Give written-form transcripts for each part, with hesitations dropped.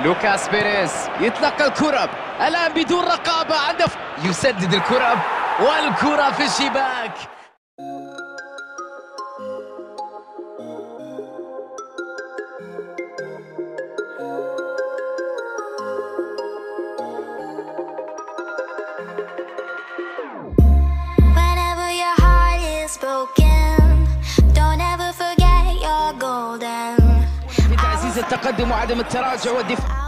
لوكاس بيريز يتلقى الكرة الآن بدون رقابة، عنده يسدد الكرة والكرة في الشباك. في تعزيز التقدم وعدم التراجع والدفاع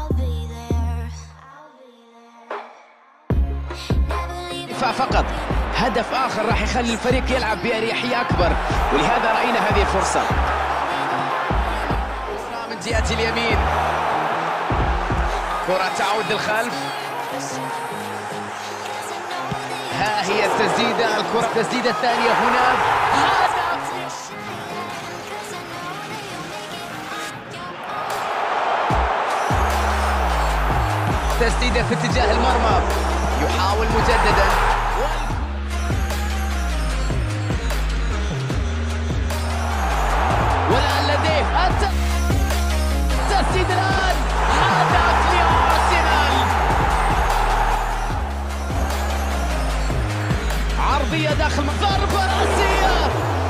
فقط. هدف آخر راح يخلي الفريق يلعب بأريحية أكبر، ولهذا رأينا هذه الفرصة من جهة اليمين. كرة تعود للخلف، ها هي التسديدة، الكرة التسديدة الثانية هنا. تسديدة في اتجاه المرمى، يحاول مجددا والآن لديه التسديد الآن، هدف لأرسنال. عرضية داخل ضربة رأسية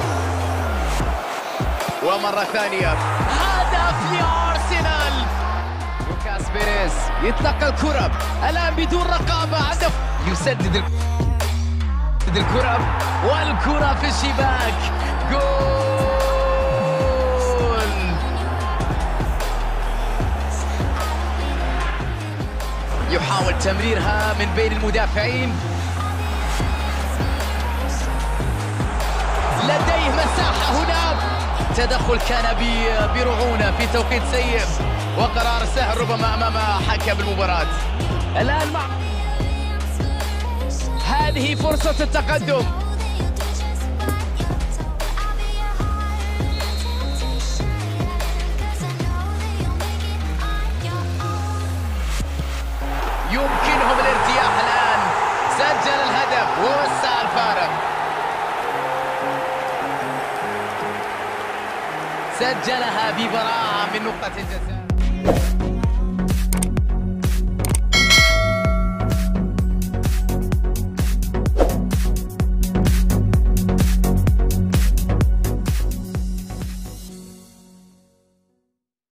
ومرة ثانية هدف لأرسنال. لوكاس بيريز يتلقى الكرة الآن بدون رقابة، عنده يسدد الكرة والكرة في الشباك. جول! يحاول تمريرها من بين المدافعين، لديه مساحة هنا. تدخل كان برعونة في توقيت سيء وقرار سهل ربما أمام حكم المباراة. الآن مع هذه فرصة التقدم. يمكنهم الارتياح الآن، سجل الهدف ووسع الفارق، سجلها ببراعة من نقطة الجزاء.